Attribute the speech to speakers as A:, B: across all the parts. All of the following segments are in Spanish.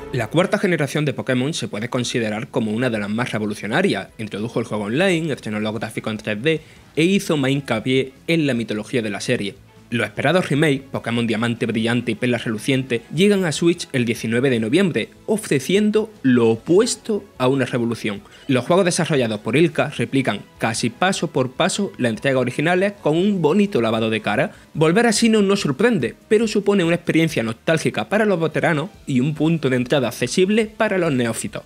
A: La cuarta generación de Pokémon se puede considerar como una de las más revolucionarias. Introdujo el juego online, estrenó los gráficos en 3D e hizo más hincapié en la mitología de la serie. Los esperados remakes, Pokémon Diamante Brillante y Perla Reluciente, llegan a Switch el 19 de noviembre, ofreciendo lo opuesto a una revolución. Los juegos desarrollados por ILCA replican casi paso por paso las entregas originales con un bonito lavado de cara. Volver a Sinnoh no sorprende, pero supone una experiencia nostálgica para los veteranos y un punto de entrada accesible para los neófitos.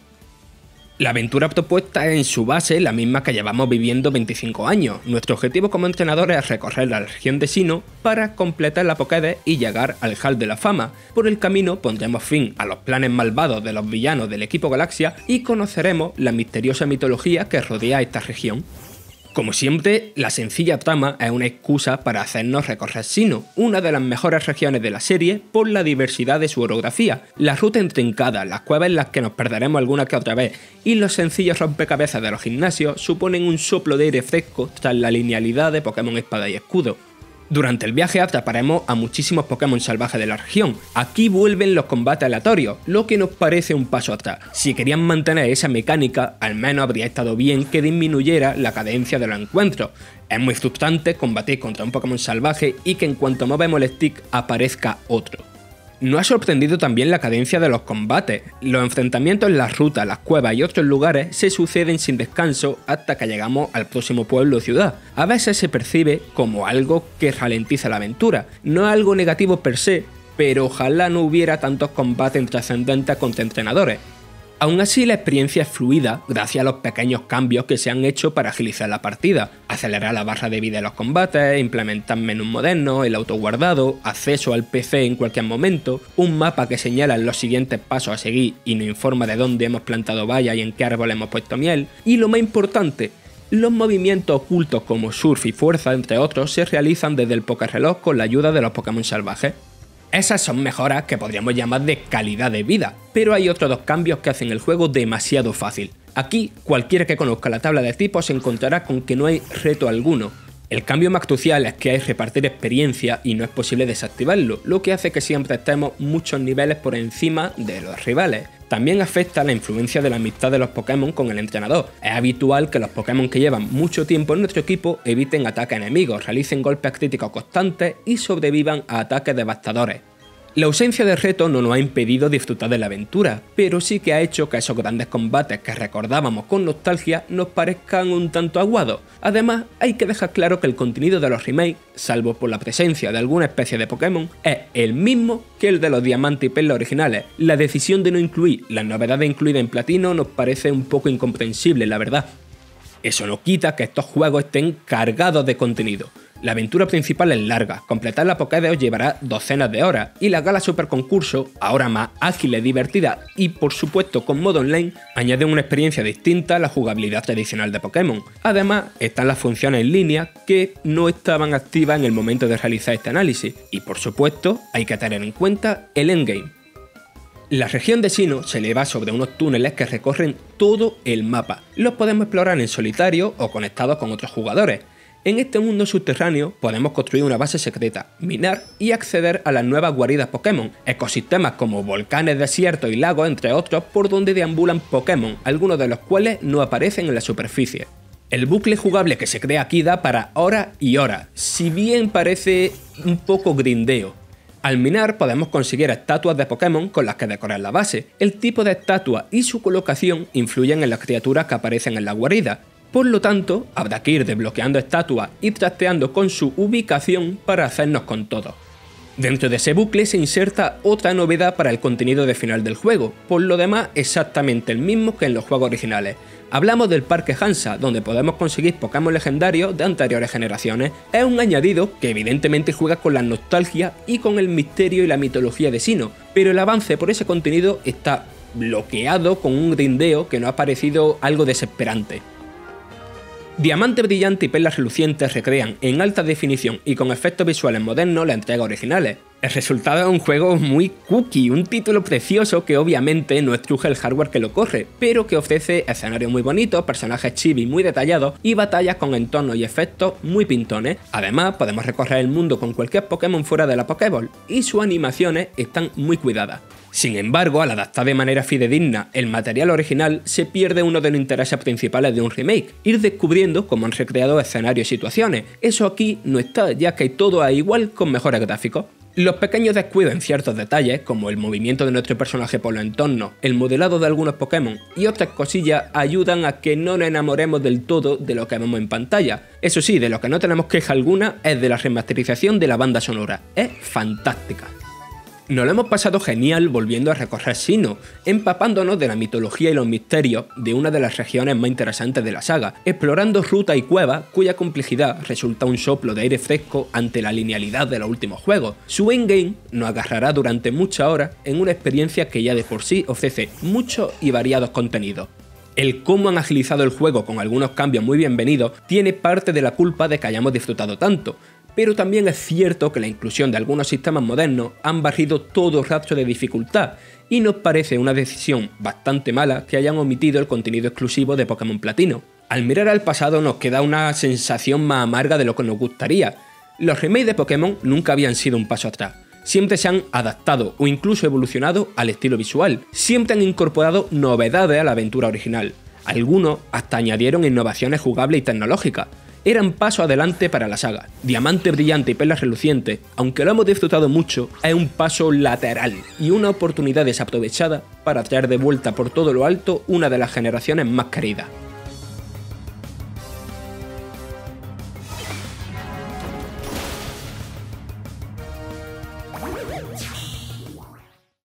A: La aventura propuesta es en su base la misma que llevamos viviendo 25 años. Nuestro objetivo como entrenadores es recorrer la región de Sinnoh para completar la Pokédex y llegar al Hall de la Fama. Por el camino pondremos fin a los planes malvados de los villanos del equipo Galaxia y conoceremos la misteriosa mitología que rodea esta región. Como siempre, la sencilla trama es una excusa para hacernos recorrer Sinnoh, una de las mejores regiones de la serie por la diversidad de su orografía, la ruta intrincada, las cuevas en las que nos perderemos alguna que otra vez y los sencillos rompecabezas de los gimnasios suponen un soplo de aire fresco tras la linealidad de Pokémon Espada y Escudo. Durante el viaje atraparemos a muchísimos Pokémon salvajes de la región. Aquí vuelven los combates aleatorios, lo que nos parece un paso atrás. Si querían mantener esa mecánica, al menos habría estado bien que disminuyera la cadencia de los encuentros. Es muy frustrante combatir contra un Pokémon salvaje y que en cuanto movemos el stick aparezca otro. Nos ha sorprendido también la cadencia de los combates. Los enfrentamientos en las rutas, las cuevas y otros lugares se suceden sin descanso hasta que llegamos al próximo pueblo o ciudad. A veces se percibe como algo que ralentiza la aventura. No es algo negativo per se, pero ojalá no hubiera tantos combates trascendentes contra entrenadores. Aún así, la experiencia es fluida gracias a los pequeños cambios que se han hecho para agilizar la partida, acelerar la barra de vida de los combates, implementar menús modernos, el autoguardado, acceso al PC en cualquier momento, un mapa que señala los siguientes pasos a seguir y nos informa de dónde hemos plantado vallas y en qué árbol hemos puesto miel, y lo más importante, los movimientos ocultos como surf y fuerza, entre otros, se realizan desde el Pokéreloj con la ayuda de los Pokémon salvajes. Esas son mejoras que podríamos llamar de calidad de vida, pero hay otros dos cambios que hacen el juego demasiado fácil. Aquí, cualquiera que conozca la tabla de tipos se encontrará con que no hay reto alguno. El cambio más crucial es que hay repartir experiencia y no es posible desactivarlo, lo que hace que siempre estemos muchos niveles por encima de los rivales. También afecta la influencia de la amistad de los Pokémon con el entrenador. Es habitual que los Pokémon que llevan mucho tiempo en nuestro equipo eviten ataques enemigos, realicen golpes críticos constantes y sobrevivan a ataques devastadores. La ausencia de reto no nos ha impedido disfrutar de la aventura, pero sí que ha hecho que esos grandes combates que recordábamos con nostalgia nos parezcan un tanto aguados. Además, hay que dejar claro que el contenido de los remakes, salvo por la presencia de alguna especie de Pokémon, es el mismo que el de los Diamante y Perla originales. La decisión de no incluir las novedades incluidas en Platino nos parece un poco incomprensible, la verdad. Eso no quita que estos juegos estén cargados de contenido. La aventura principal es larga, completar la Pokédex os llevará docenas de horas, y la gala super concurso, ahora más ágil y divertida y por supuesto con modo online, añaden una experiencia distinta a la jugabilidad tradicional de Pokémon. Además, están las funciones en línea que no estaban activas en el momento de realizar este análisis, y por supuesto hay que tener en cuenta el endgame. La región de Sinnoh se eleva sobre unos túneles que recorren todo el mapa. Los podemos explorar en solitario o conectados con otros jugadores. En este mundo subterráneo podemos construir una base secreta, minar y acceder a las nuevas guaridas Pokémon, ecosistemas como volcanes, desiertos y lagos entre otros por donde deambulan Pokémon, algunos de los cuales no aparecen en la superficie. El bucle jugable que se crea aquí da para horas y horas, si bien parece un poco grindeo. Al minar podemos conseguir estatuas de Pokémon con las que decorar la base. El tipo de estatua y su colocación influyen en las criaturas que aparecen en la guarida. Por lo tanto, habrá que ir desbloqueando estatuas y trasteando con su ubicación para hacernos con todo. Dentro de ese bucle se inserta otra novedad para el contenido de final del juego, por lo demás exactamente el mismo que en los juegos originales. Hablamos del Parque Hansa, donde podemos conseguir Pokémon legendarios de anteriores generaciones. Es un añadido que evidentemente juega con la nostalgia y con el misterio y la mitología de Sinnoh, pero el avance por ese contenido está bloqueado con un grindeo que nos ha parecido algo desesperante. Diamante Brillante y Perla Reluciente recrean en alta definición y con efectos visuales modernos las entregas originales. El resultado es un juego muy cookie, un título precioso que obviamente no estruja el hardware que lo corre, pero que ofrece escenarios muy bonitos, personajes chibi muy detallados y batallas con entornos y efectos muy pintones. Además, podemos recorrer el mundo con cualquier Pokémon fuera de la Pokéball y sus animaciones están muy cuidadas. Sin embargo, al adaptar de manera fidedigna el material original, se pierde uno de los intereses principales de un remake, ir descubriendo cómo han recreado escenarios y situaciones. Eso aquí no está, ya que todo es igual con mejores gráficos. Los pequeños descuidos en ciertos detalles, como el movimiento de nuestro personaje por los entornos, el modelado de algunos Pokémon y otras cosillas, ayudan a que no nos enamoremos del todo de lo que vemos en pantalla. Eso sí, de lo que no tenemos queja alguna es de la remasterización de la banda sonora, es fantástica. Nos lo hemos pasado genial volviendo a recorrer Sinnoh, empapándonos de la mitología y los misterios de una de las regiones más interesantes de la saga, explorando rutas y cuevas cuya complejidad resulta un soplo de aire fresco ante la linealidad de los últimos juegos. Su endgame nos agarrará durante muchas horas en una experiencia que ya de por sí ofrece muchos y variados contenidos. El cómo han agilizado el juego con algunos cambios muy bienvenidos tiene parte de la culpa de que hayamos disfrutado tanto, pero también es cierto que la inclusión de algunos sistemas modernos han barrido todo rastro de dificultad y nos parece una decisión bastante mala que hayan omitido el contenido exclusivo de Pokémon Platino. Al mirar al pasado nos queda una sensación más amarga de lo que nos gustaría. Los remakes de Pokémon nunca habían sido un paso atrás. Siempre se han adaptado o incluso evolucionado al estilo visual, siempre han incorporado novedades a la aventura original. Algunos hasta añadieron innovaciones jugables y tecnológicas. Eran paso adelante para la saga. Diamante brillante y perlas relucientes, aunque lo hemos disfrutado mucho, es un paso lateral y una oportunidad desaprovechada para traer de vuelta por todo lo alto una de las generaciones más queridas.